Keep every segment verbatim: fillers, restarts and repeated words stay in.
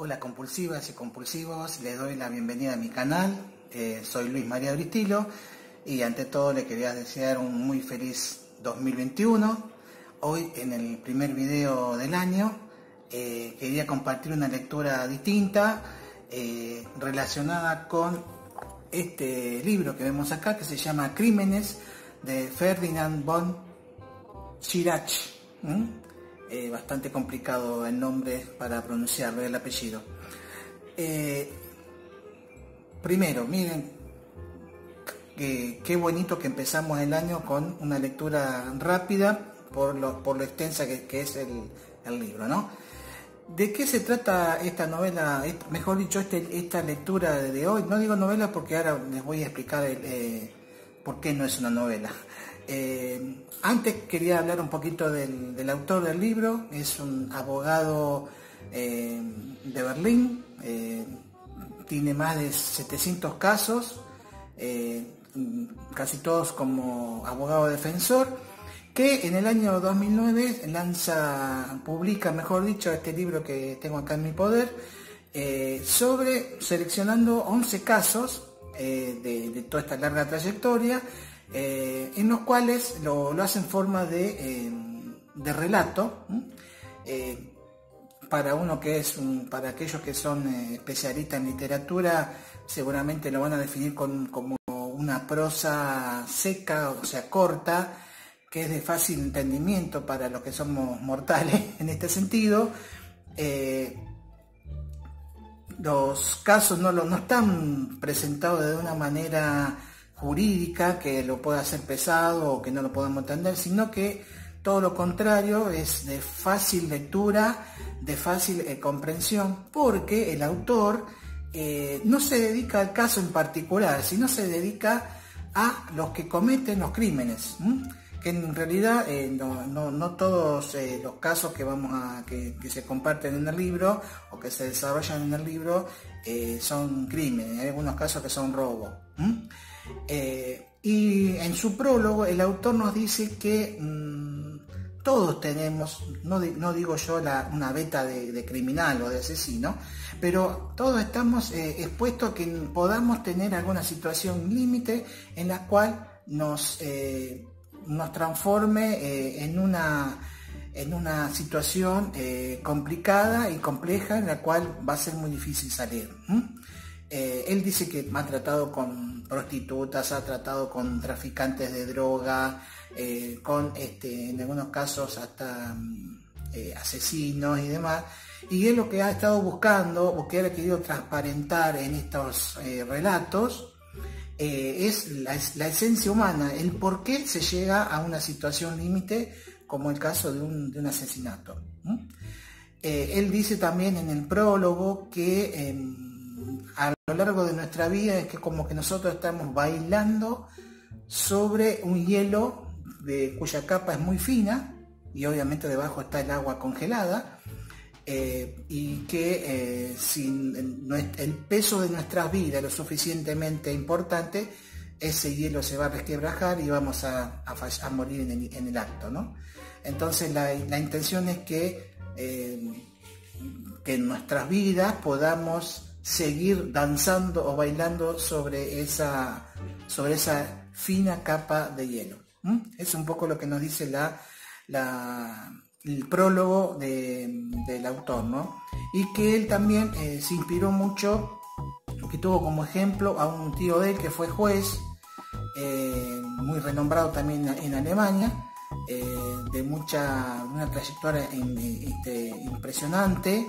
Hola compulsivas y compulsivos, les doy la bienvenida a mi canal. Eh, soy Luis María Bristilo y ante todo le quería desear un muy feliz dos mil veintiuno. Hoy, en el primer video del año, eh, quería compartir una lectura distinta eh, relacionada con este libro que vemos acá, que se llama Crímenes, de Ferdinand von Schirach. ¿Mm? Eh, bastante complicado el nombre para pronunciarlo, el apellido. Eh, primero, miren que, qué bonito que empezamos el año con una lectura rápida por lo, por lo extensa que, que es el, el libro, ¿no? ¿De qué se trata esta novela? Mejor dicho, este, esta lectura de hoy. No digo novela porque ahora les voy a explicar el, eh, por qué no es una novela. Eh, antes quería hablar un poquito del, del autor del libro. Es un abogado eh, de Berlín, eh, tiene más de setecientos casos, eh, casi todos como abogado defensor, que en el año dos mil nueve lanza, publica, mejor dicho, este libro que tengo acá en mi poder, eh, sobre, seleccionando once casos eh, de, de toda esta larga trayectoria, Eh, en los cuales lo, lo hace en forma de, eh, de relato. Eh, para uno que es un, para aquellos que son eh, especialistas en literatura, seguramente lo van a definir con, como una prosa seca, o sea, corta, que es de fácil entendimiento para los que somos mortales en este sentido. Eh, los casos no, lo, no están presentados de una manera jurídica que lo pueda hacer pesado o que no lo podamos entender, sino que todo lo contrario, es de fácil lectura, de fácil eh, comprensión, porque el autor eh, no se dedica al caso en particular, sino se dedica a los que cometen los crímenes, ¿m? Que en realidad eh, no, no, no todos eh, los casos que vamos a que, que se comparten en el libro o que se desarrollan en el libro eh, son crímenes. Hay algunos casos que son robos. ¿m? Eh, y en su prólogo el autor nos dice que mmm, todos tenemos, no, no digo yo la, una beta de, de criminal o de asesino, pero todos estamos eh, expuestos a que podamos tener alguna situación límite en la cual nos, eh, nos transforme eh, en, una, en una situación eh, complicada y compleja, en la cual va a ser muy difícil salir. ¿Mm? Eh, él dice que ha tratado con prostitutas, ha tratado con traficantes de droga, eh, con este, en algunos casos hasta eh, asesinos y demás, y él lo que ha estado buscando o que ha querido transparentar en estos eh, relatos eh, es la, la esencia humana, el por qué se llega a una situación límite como el caso de un, de un asesinato. ¿Mm? Eh, él dice también en el prólogo que eh, a lo largo de nuestra vida es que como que nosotros estamos bailando sobre un hielo de, cuya capa es muy fina y obviamente debajo está el agua congelada, eh, y que eh, si el peso de nuestras vidas es lo suficientemente importante, ese hielo se va a resquebrajar y vamos a, a, a morir en el, en el acto, ¿no? Entonces la, la intención es que, eh, que en nuestras vidas podamos seguir danzando o bailando sobre esa, sobre esa fina capa de hielo. ¿Mm? Es un poco lo que nos dice la, la, el prólogo de, del autor, ¿no? Y que él también eh, se inspiró mucho, que tuvo como ejemplo a un tío de él que fue juez, eh, muy renombrado también en Alemania, eh, de mucha, una trayectoria in, este, impresionante.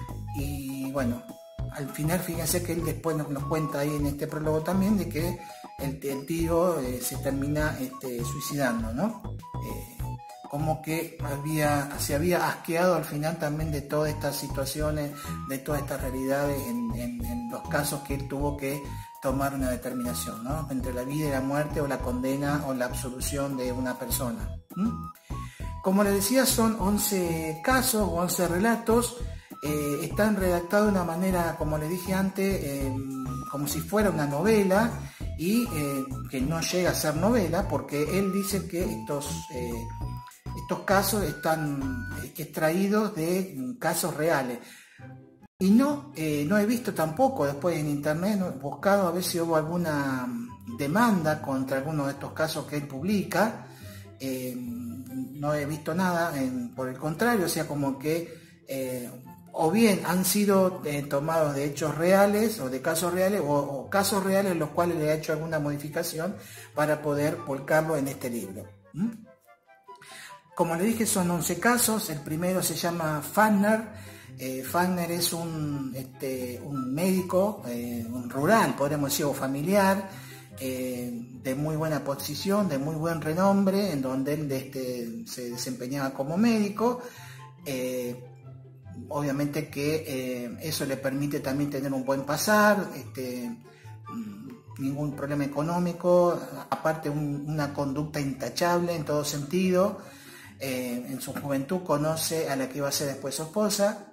Y bueno, al final, fíjense que él después nos, nos cuenta ahí en este prólogo también de que el, el tío eh, se termina este, suicidando, ¿no? Eh, como que había, se había asqueado al final también de todas estas situaciones, de todas estas realidades en, en, en los casos que él tuvo que tomar una determinación, ¿no? Entre la vida y la muerte, o la condena o la absolución de una persona. ¿Mm? Como les decía, son once casos o once relatos. Eh, están redactados de una manera, como les dije antes, eh, como si fuera una novela, y eh, que no llega a ser novela, porque él dice que estos, eh, estos casos están extraídos de casos reales. Y no, eh, no he visto tampoco después en internet, no he buscado a ver si hubo alguna demanda contra alguno de estos casos que él publica. Eh, no he visto nada, en, por el contrario, o sea, como que eh, o bien han sido eh, tomados de hechos reales o de casos reales o, o casos reales en los cuales le ha hecho alguna modificación para poder volcarlo en este libro. ¿Mm? Como le dije, son once casos. El primero se llama Fagner. Eh, Fagner es un, este, un médico eh, un rural, podríamos decir, o familiar, eh, de muy buena posición, de muy buen renombre, en donde él este, se desempeñaba como médico. Eh, obviamente que eh, eso le permite también tener un buen pasar, este, ningún problema económico, aparte un, una conducta intachable en todo sentido. Eh, en su juventud conoce a la que iba a ser después su esposa.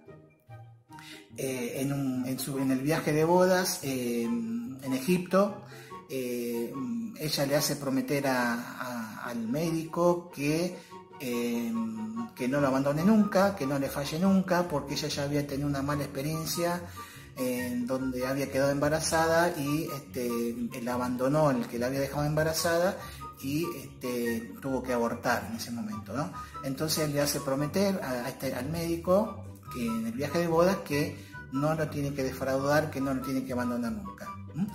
Eh, en, un, en, su, en el viaje de bodas eh, en Egipto, eh, ella le hace prometer a, a, al médico que, eh, que no lo abandone nunca, que no le falle nunca, porque ella ya había tenido una mala experiencia en eh, donde había quedado embarazada y este, él abandonó el que la había dejado embarazada y este, tuvo que abortar en ese momento, ¿no? Entonces él le hace prometer a, a este, al médico que en el viaje de bodas que no lo tiene que defraudar, que no lo tiene que abandonar nunca. ¿Mm?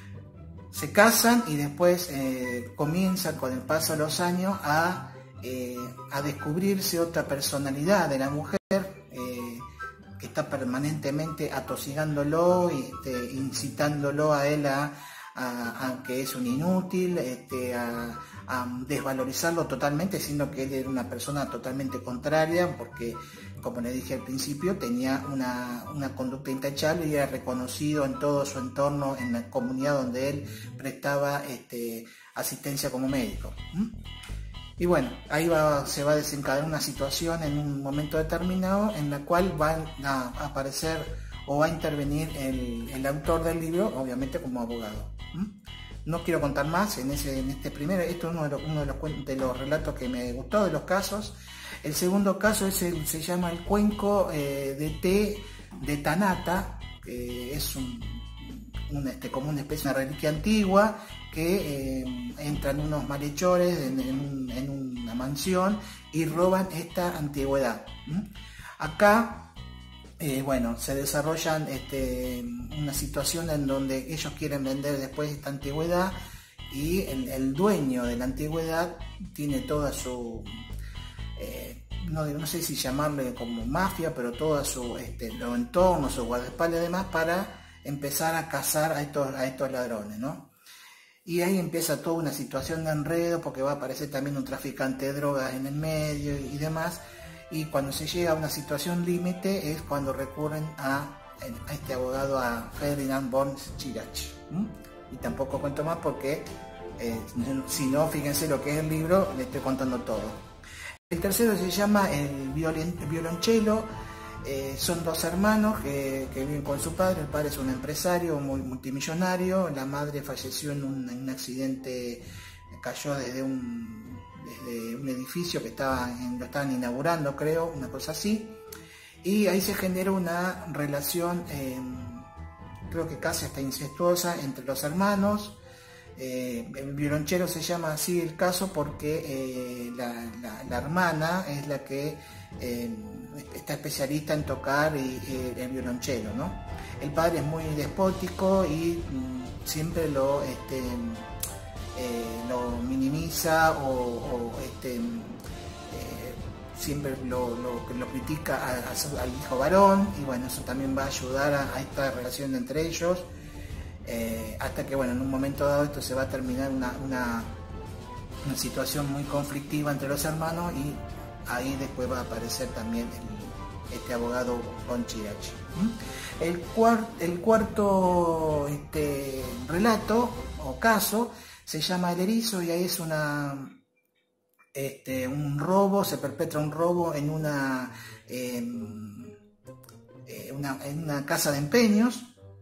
Se casan y después eh, comienza con el paso de los años a, eh, a descubrirse otra personalidad de la mujer eh, que está permanentemente atosigándolo y este, incitándolo a él a, a, a que es un inútil, este, a, a desvalorizarlo totalmente, siendo que él era una persona totalmente contraria, porque como le dije al principio, tenía una, una conducta intachable y era reconocido en todo su entorno, en la comunidad donde él prestaba este, asistencia como médico. ¿Mm? Y bueno, ahí va, se va a desencadenar una situación en un momento determinado en la cual va a aparecer o va a intervenir el, el autor del libro, obviamente como abogado. ¿Mm? No quiero contar más en, ese, en este primero, esto es uno de los, uno de los, de los relatos que me gustó, de los casos. El segundo caso es el, se llama el cuenco eh, de té de Tanata, que es un, un, este, como una especie de reliquia antigua, que eh, entran unos malhechores en, en, en una mansión y roban esta antigüedad. ¿Mm? Acá, eh, bueno, se desarrollan este, una situación en donde ellos quieren vender después esta antigüedad y el, el dueño de la antigüedad tiene toda su... Eh, no, no sé si llamarle como mafia, pero todo su este, los entornos, su guardaespaldas y demás para empezar a cazar a estos, a estos ladrones, ¿no? Y ahí empieza toda una situación de enredo porque va a aparecer también un traficante de drogas en el medio y, y demás, y cuando se llega a una situación límite es cuando recurren a, a este abogado, a Ferdinand von Schirach. ¿Mm? Y tampoco cuento más porque eh, si no, fíjense lo que es el libro, le estoy contando todo. El tercero se llama el violonchelo. Eh, son dos hermanos que, que viven con su padre. El padre es un empresario muy multimillonario. La madre falleció en un, en un accidente, cayó desde un, desde un edificio que estaba en, lo estaban inaugurando, creo, una cosa así. Y ahí se genera una relación, eh, creo que casi hasta incestuosa, entre los hermanos. Eh, el violonchero se llama así el caso porque eh, la, la, la hermana es la que eh, está especialista en tocar y, eh, el violonchelo, ¿no? El padre es muy despótico y mm, siempre lo, este, eh, lo minimiza o, o este, eh, siempre lo, lo, lo critica a, a su, al hijo varón, y bueno, eso también va a ayudar a, a esta relación entre ellos. Eh, hasta que bueno, en un momento dado esto se va a terminar una, una, una situación muy conflictiva entre los hermanos, y ahí después va a aparecer también el, este abogado von Schirach. ¿Mm? El, cuart, el cuarto este, relato o caso se llama El Erizo, y ahí es una, este, un robo, se perpetra un robo en una, eh, eh, una, en una casa de empeños.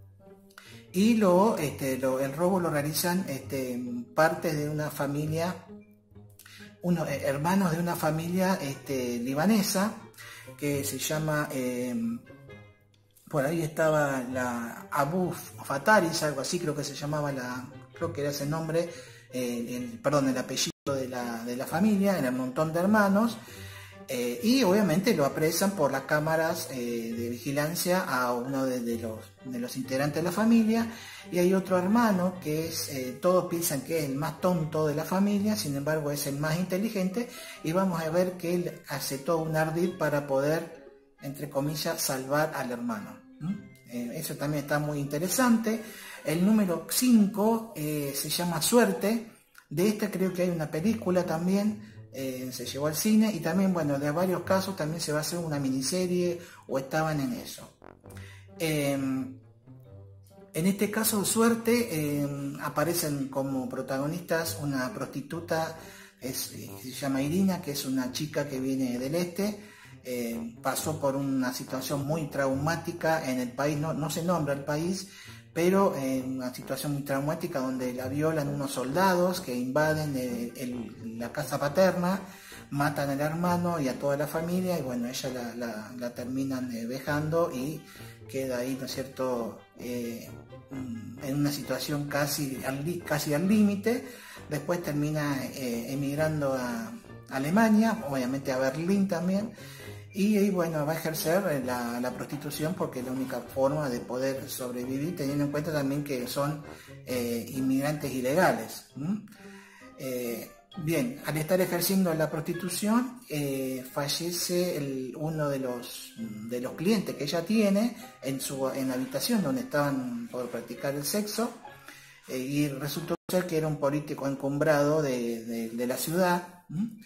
Y lo, este, lo, el robo lo realizan este, partes de una familia, unos eh, hermanos de una familia este, libanesa que se llama, eh, por ahí estaba la Abu Fataris, algo así creo que se llamaba, la, creo que era ese nombre, eh, el, perdón, el apellido de la, de la familia, era un montón de hermanos, eh, y obviamente lo apresan por las cámaras eh, de vigilancia a uno de, de, los, de los integrantes de la familia, y hay otro hermano que es, eh, todos piensan que es el más tonto de la familia, sin embargo es el más inteligente, y vamos a ver que él hace todo un ardid para poder, entre comillas, salvar al hermano. ¿Mm? Eh, eso también está muy interesante. El número cinco eh, se llama Suerte. De esta creo que hay una película también, eh, se llevó al cine, y también, bueno, de varios casos también se va a hacer una miniserie o estaban en eso. Eh, en este caso de Suerte eh, aparecen como protagonistas una prostituta, es, eh, se llama Irina, que es una chica que viene del este. Eh, pasó por una situación muy traumática en el país, no, no se nombra el país, pero en eh, una situación muy traumática donde la violan unos soldados que invaden el, el, la casa paterna, matan al hermano y a toda la familia, y bueno, ella la, la, la terminan eh, vejando y queda ahí, ¿no es cierto?, eh, en una situación casi al, casi al límite. Después termina eh, emigrando a Alemania, obviamente a Berlín también, y, y bueno, va a ejercer la, la prostitución porque es la única forma de poder sobrevivir, teniendo en cuenta también que son eh, inmigrantes ilegales. ¿Mm? Eh, bien, al estar ejerciendo la prostitución, eh, fallece el, uno de los, de los clientes que ella tiene en, su, en la habitación donde estaban por practicar el sexo, eh, y resultó ser que era un político encumbrado de, de, de la ciudad. ¿Mm?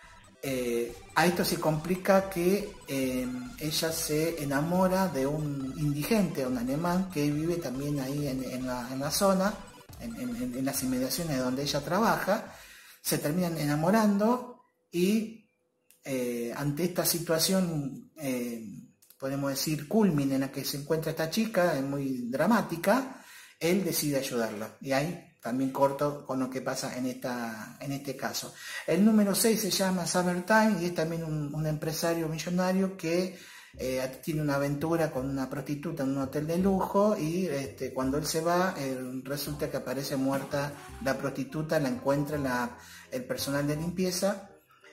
Eh, a esto se complica que eh, ella se enamora de un indigente, un alemán que vive también ahí en, en, la, en la zona, en, en, en las inmediaciones donde ella trabaja. Se terminan enamorando y eh, ante esta situación, eh, podemos decir, culmine en la que se encuentra esta chica, es muy dramática, él decide ayudarla, y ahí también corto con lo que pasa en, esta, en este caso. El número seis se llama Summertime y es también un, un empresario millonario que eh, tiene una aventura con una prostituta en un hotel de lujo, y este, cuando él se va eh, resulta que aparece muerta la prostituta, la encuentra la, el personal de limpieza.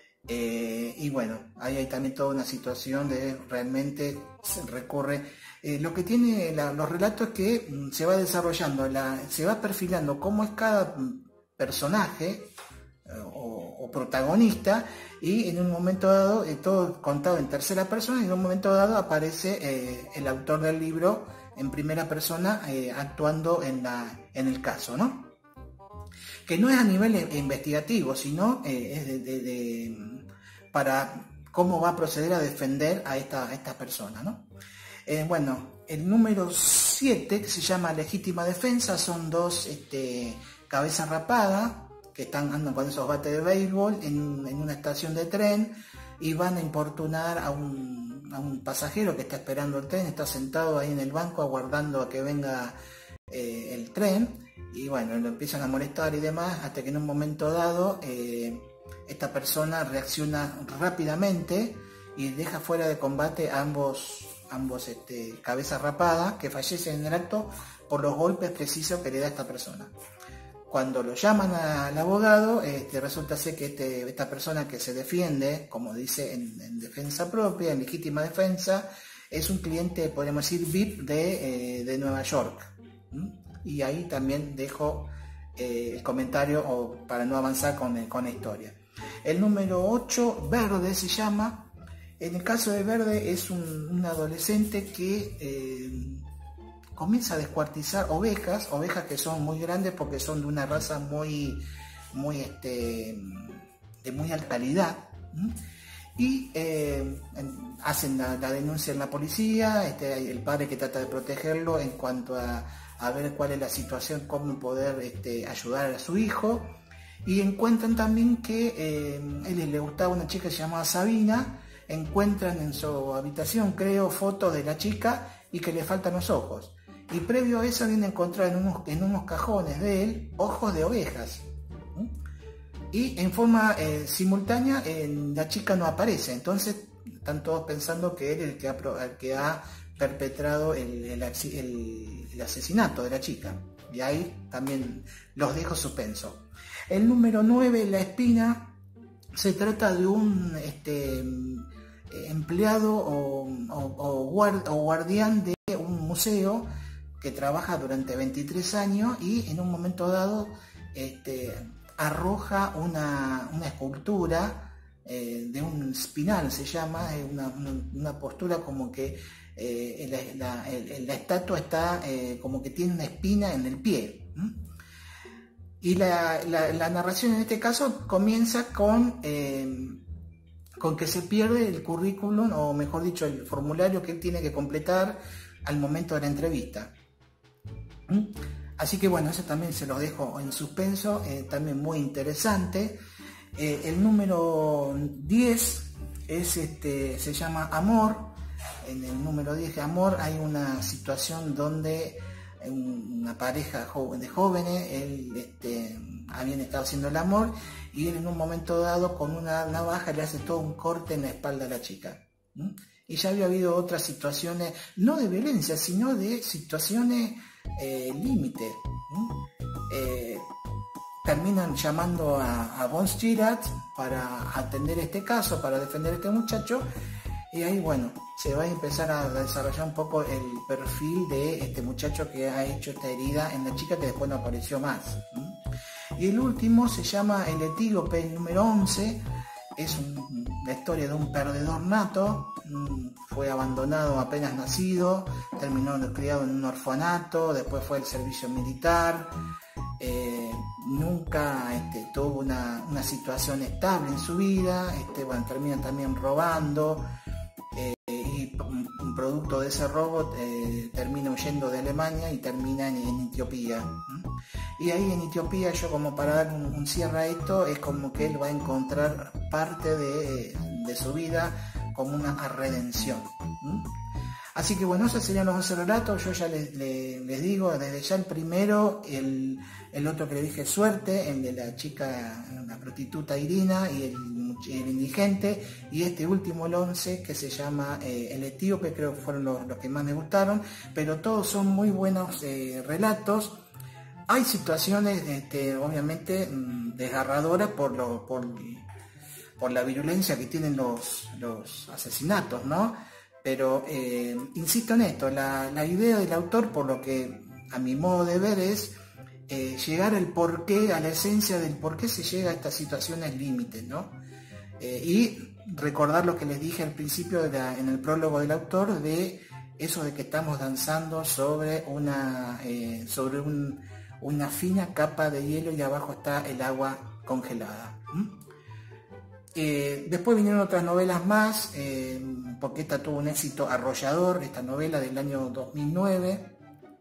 Eh, y bueno, ahí hay también toda una situación de realmente se recurre. Eh, lo que tiene la, los relatos es que mm, se va desarrollando, la, se va perfilando cómo es cada personaje eh, o, o protagonista, y en un momento dado, eh, todo contado en tercera persona, y en un momento dado aparece eh, el autor del libro en primera persona eh, actuando en, la, en el caso, ¿no? Que no es a nivel investigativo, sino eh, es de, de, de, para cómo va a proceder a defender a esta, a esta persona, ¿no? Eh, bueno, el número siete, que se llama Legítima Defensa, son dos este, cabezas rapadas que están andando con esos bates de béisbol en, en una estación de tren, y van a importunar a un, a un pasajero que está esperando el tren, está sentado ahí en el banco aguardando a que venga eh, el tren. Y bueno, lo empiezan a molestar y demás, hasta que en un momento dado eh, esta persona reacciona rápidamente y deja fuera de combate a ambos, ambos este, cabezas rapadas, que fallecen en el acto por los golpes precisos que le da esta persona. Cuando lo llaman al abogado, este, resulta ser que este, esta persona que se defiende, como dice en, en defensa propia, en legítima defensa, es un cliente, podemos decir, V I P de, eh, de Nueva York. ¿Mm? Y ahí también dejo eh, el comentario o para no avanzar con, con la historia. El número ocho, Verde se llama. En el caso de Verde es un, un adolescente que eh, comienza a descuartizar ovejas, ovejas que son muy grandes porque son de una raza muy, muy este, de muy alta calidad. ¿Mm? Y eh, hacen la, la denuncia en la policía, este, el padre que trata de protegerlo en cuanto a a ver cuál es la situación, cómo poder este, ayudar a su hijo, y encuentran también que eh, él le gustaba una chica que se llamaba Sabina, encuentran en su habitación, creo, fotos de la chica y que le faltan los ojos, y previo a eso viene a encontrar en unos, en unos cajones de él ojos de ovejas, ¿sí? Y en forma eh, simultánea eh, la chica no aparece, entonces están todos pensando que él es el que ha, el que ha perpetrado el, el, el, el asesinato de la chica. Y ahí también los dejo suspenso. El número nueve, La Espina, se trata de un este, empleado o, o, o, guard, o guardián de un museo que trabaja durante veintitrés años y en un momento dado este, arroja una, una escultura eh, de un espinal, se llama, una, una, una postura como que eh, la, la, el, la estatua está eh, como que tiene una espina en el pie. ¿Mm? Y la, la, la narración en este caso comienza con, eh, con que se pierde el currículum, o mejor dicho, el formulario que él tiene que completar al momento de la entrevista. ¿Mm? Así que bueno, eso también se los dejo en suspenso, eh, también muy interesante. Eh, el número diez es este, se llama Amor. En el número diez de Amor hay una situación donde una pareja de jóvenes, él este, habían estado haciendo el amor y él en un momento dado con una navaja le hace todo un corte en la espalda a la chica. ¿Mm? Y ya había habido otras situaciones, no de violencia, sino de situaciones eh, límite. ¿Mm? Eh, terminan llamando a, a Von Stirat para atender este caso, para defender a este muchacho. Y ahí, bueno, se va a empezar a desarrollar un poco el perfil de este muchacho que ha hecho esta herida en la chica, que después no apareció más. ¿Mm? Y el último se llama El Etíope, el número once. Es un, la historia de un perdedor nato. Fue abandonado apenas nacido, terminó criado en un orfanato, después fue al servicio militar. Eh, nunca este, tuvo una, una situación estable en su vida. Este, bueno, termina también robando. Eh, y un producto de ese robo eh, termina huyendo de Alemania y termina en, en Etiopía. ¿Mm? Y ahí en Etiopía, yo como para dar un, un cierre a esto, es como que él va a encontrar parte de, de su vida como una redención. ¿Mm? Así que bueno, esos serían los once relatos. Yo ya les, les, les digo, desde ya el primero, el, el otro que le dije Suerte, el de la chica, la prostituta Irina y el, el indigente, y este último, el once, que se llama eh, El Etíope, creo que fueron los, los que más me gustaron, pero todos son muy buenos eh, relatos. Hay situaciones, este, obviamente, mmm, desgarradoras por, lo, por, por la virulencia que tienen los, los asesinatos, ¿no? Pero eh, insisto en esto, la, la idea del autor, por lo que a mi modo de ver, es eh, llegar al porqué, a la esencia del por qué se llega a estas situaciones límites, ¿no? Eh, y recordar lo que les dije al principio de la, en el prólogo del autor, de eso de que estamos danzando sobre una, eh, sobre un, una fina capa de hielo y abajo está el agua congelada. ¿Mm? Eh, después vinieron otras novelas más, eh, porque esta tuvo un éxito arrollador, esta novela del año dos mil nueve.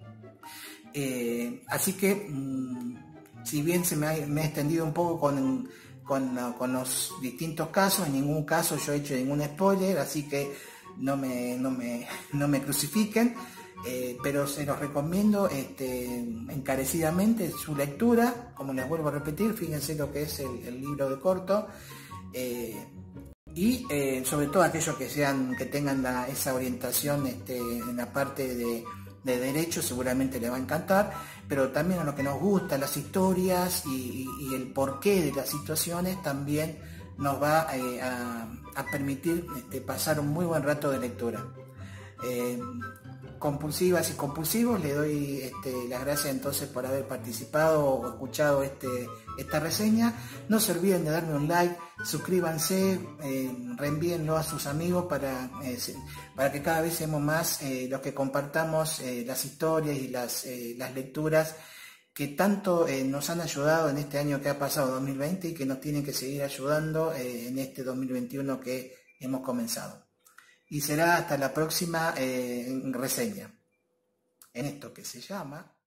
Eh, así que, mmm, si bien se me ha, me he extendido un poco con, con, con los distintos casos, en ningún caso yo he hecho ningún spoiler, así que no me, no me, no me crucifiquen. Eh, pero se los recomiendo este, encarecidamente su lectura. Como les vuelvo a repetir, fíjense lo que es el, el libro de corto. Eh, y eh, sobre todo aquellos que sean que tengan la, esa orientación este, en la parte de, de derecho, seguramente les va a encantar, pero también a lo que nos gusta, las historias y, y, y el porqué de las situaciones, también nos va eh, a, a permitir este, pasar un muy buen rato de lectura. Eh, compulsivas y compulsivos, le doy este, las gracias entonces por haber participado o escuchado este, esta reseña. No se olviden de darme un like, suscríbanse, eh, reenvíenlo a sus amigos para, eh, para que cada vez seamos más eh, los que compartamos eh, las historias y las, eh, las lecturas que tanto eh, nos han ayudado en este año que ha pasado, dos mil veinte, y que nos tienen que seguir ayudando eh, en este dos mil veintiuno que hemos comenzado. Y será hasta la próxima eh, reseña en esto que se llama